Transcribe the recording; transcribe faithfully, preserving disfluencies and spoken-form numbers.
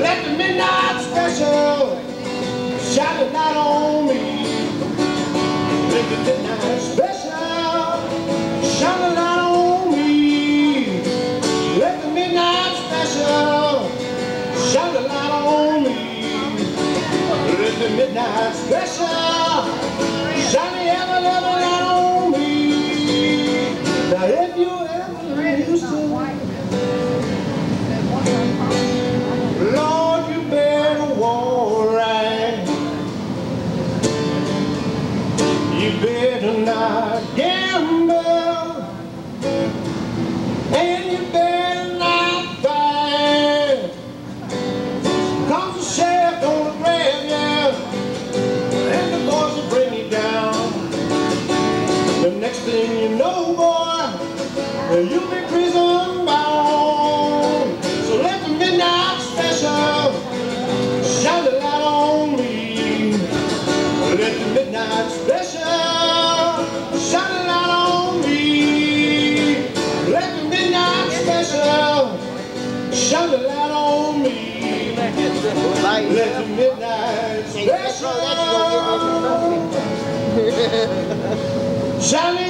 Let the midnight special shine a light on me. Let the midnight special shine a light on me. Let the midnight special shine a light on me. Let the midnight special shine a ever, ever light on me. Now if you ever used to, Lord, you better walk right. You better not gamble, and you better not fight, 'cause the sheriff gonna grab you, and the boys will bring you down. The next thing you know, boy, you'll be prison bound. So let the midnight special shine a light on me. Let the midnight special shine a light on me. Let the midnight special shine a light on me. Let the midnight special shine